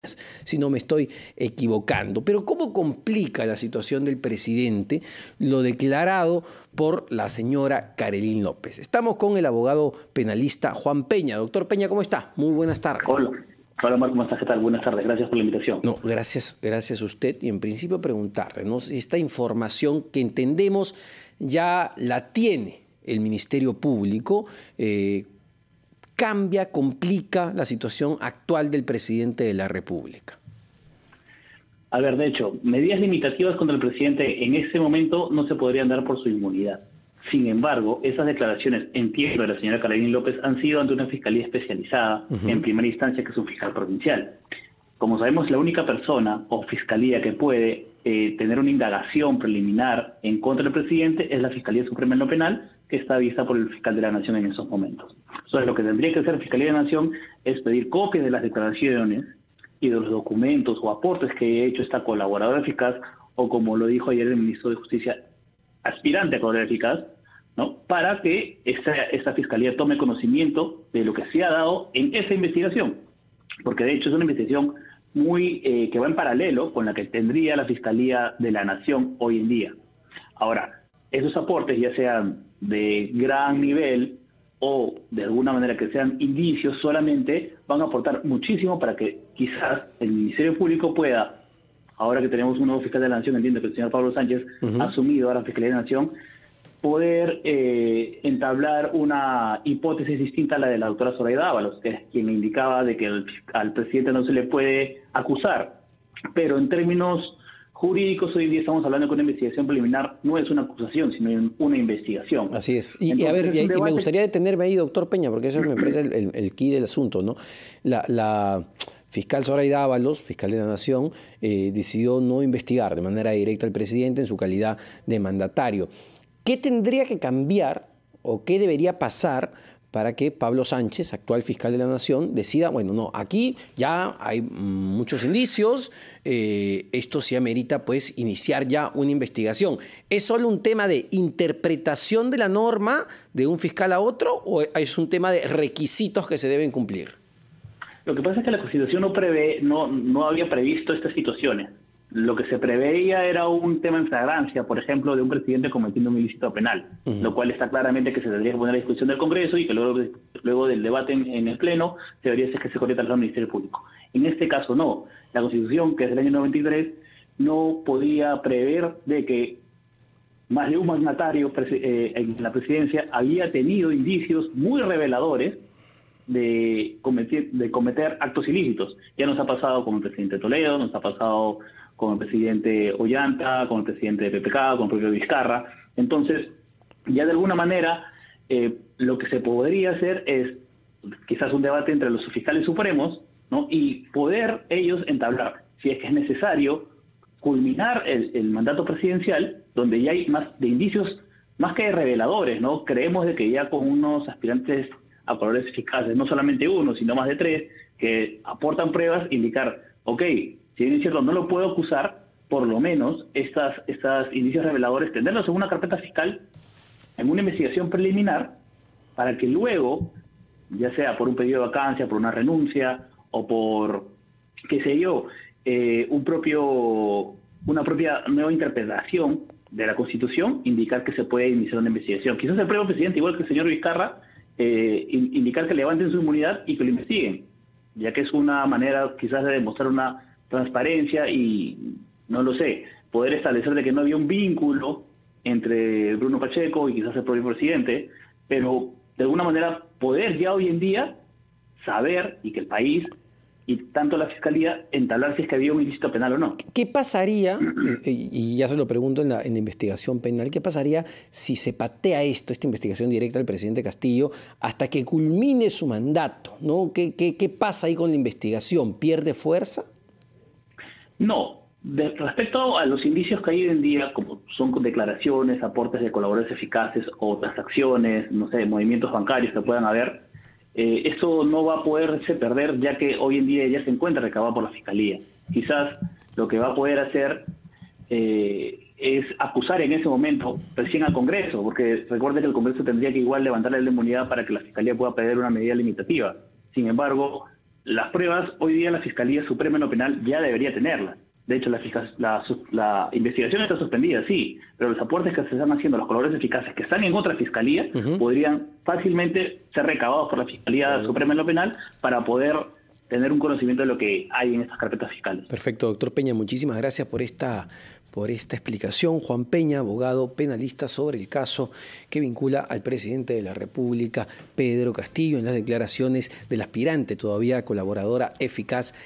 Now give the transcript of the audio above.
si no me estoy equivocando. Pero ¿cómo complica la situación del presidente lo declarado por la señora Carolyn López? Estamos con el abogado penalista Juan Peña. Doctor Peña, ¿cómo está? Muy buenas tardes. Hola Marco, ¿cómo estás? ¿Qué tal? Buenas tardes, gracias por la invitación. No, gracias a usted. Y en principio preguntarle, ¿no? Esta información que entendemos ya la tiene el Ministerio Público, cambia, complica la situación actual del presidente de la República. A ver, de hecho, medidas limitativas contra el presidente en ese momento no se podrían dar por su inmunidad. Sin embargo, esas declaraciones, entiendo, de la señora Carolyn López han sido ante una fiscalía especializada en primera instancia, que es un fiscal provincial. Como sabemos, la única persona o fiscalía que puede tener una indagación preliminar en contra del presidente es la Fiscalía Suprema en lo Penal, que está vista por el fiscal de la Nación en esos momentos. Entonces, lo que tendría que hacer la Fiscalía de la Nación es pedir copias de las declaraciones y de los documentos o aportes que ha hecho esta colaboradora eficaz, o como lo dijo ayer el ministro de Justicia, aspirante a colaboradora eficaz, ¿no?, para que esta fiscalía tome conocimiento de lo que se ha dado en esa investigación, porque de hecho es una investigación muy que va en paralelo con la que tendría la Fiscalía de la Nación hoy en día. Ahora, esos aportes, ya sean de gran nivel o de alguna manera que sean indicios solamente, van a aportar muchísimo para que quizás el Ministerio Público pueda, ahora que tenemos un nuevo fiscal de la Nación, entiendo que el señor Pablo Sánchez ha asumido a la Fiscalía de la Nación, poder entablar una hipótesis distinta a la de la doctora Zoraida Ábalos, que es quien indicaba de que al presidente no se le puede acusar. Pero en términos jurídicos, hoy en día estamos hablando de que una investigación preliminar no es una acusación, sino una investigación. Así es. Y me gustaría detenerme ahí, doctor Peña, porque eso me parece el quid del asunto, ¿no? La fiscal Zoraida Ábalos, fiscal de la Nación, decidió no investigar de manera directa al presidente en su calidad de mandatario. ¿Qué tendría que cambiar o qué debería pasar para que Pablo Sánchez, actual fiscal de la Nación, decida, bueno, no, aquí ya hay muchos indicios, esto sí amerita pues iniciar ya una investigación? ¿Es solo un tema de interpretación de la norma de un fiscal a otro o es un tema de requisitos que se deben cumplir? Lo que pasa es que la Constitución no había previsto estas situaciones. Lo que se preveía era un tema en flagrancia, por ejemplo, de un presidente cometiendo un ilícito penal, lo cual está claramente que se tendría que poner a discusión del Congreso y que luego del debate en el Pleno debería ser que se corriera al Ministerio Público. En este caso no. La Constitución, que es del año 93, no podía prever de que más de un mandatario en la presidencia había tenido indicios muy reveladores de cometer actos ilícitos. Ya nos ha pasado con el presidente Toledo, nos ha pasado con el presidente Ollanta, con el presidente de PPK, con el propio Vizcarra. Entonces, ya de alguna manera, lo que se podría hacer es quizás un debate entre los fiscales supremos, ¿no?, y poder ellos entablar, si es que es necesario, culminar el mandato presidencial, donde ya hay más de indicios, más que reveladores, ¿no? Creemos de que ya con unos aspirantes a colaboradores eficaces, no solamente uno, sino más de tres, que aportan pruebas, indicar, ok, si bien es cierto, no lo puedo acusar, por lo menos estas indicios reveladores, tenerlos en una carpeta fiscal, en una investigación preliminar, para que luego, ya sea por un pedido de vacancia, por una renuncia, o por, qué sé yo, una propia nueva interpretación de la Constitución, indicar que se puede iniciar una investigación. Quizás el propio presidente, igual que el señor Vizcarra, indicar que levanten su inmunidad y que lo investiguen, ya que es una manera quizás de demostrar una transparencia y, no lo sé, poder establecer de que no había un vínculo entre Bruno Pacheco y quizás el propio presidente, pero de alguna manera poder ya hoy en día saber y que el país y tanto la Fiscalía entablar si es que había un ilícito penal o no. ¿Qué pasaría, y ya se lo pregunto en la investigación penal, qué pasaría si se patea esta investigación directa al presidente Castillo hasta que culmine su mandato, ¿no? ¿Qué pasa ahí con la investigación? ¿Pierde fuerza? No. Respecto a los indicios que hay hoy en día, como son declaraciones, aportes de colaboradores eficaces o transacciones, no sé, movimientos bancarios que puedan haber, eso no va a poderse perder, ya que hoy en día ya se encuentra recabado por la Fiscalía. Quizás lo que va a poder hacer es acusar en ese momento recién al Congreso, porque recuerde que el Congreso tendría que igual levantarle la inmunidad para que la Fiscalía pueda pedir una medida limitativa. Sin embargo, las pruebas, hoy día la Fiscalía Suprema en lo penal ya debería tenerlas. De hecho, la investigación está suspendida, sí, pero los aportes que se están haciendo, los colores eficaces que están en otra fiscalía, podrían fácilmente ser recabados por la Fiscalía Suprema en lo penal para poder tener un conocimiento de lo que hay en estas carpetas fiscales. Perfecto, doctor Peña, muchísimas gracias por esta explicación. Juan Peña, abogado penalista, sobre el caso que vincula al presidente de la República, Pedro Castillo, en las declaraciones del aspirante, todavía colaboradora eficaz,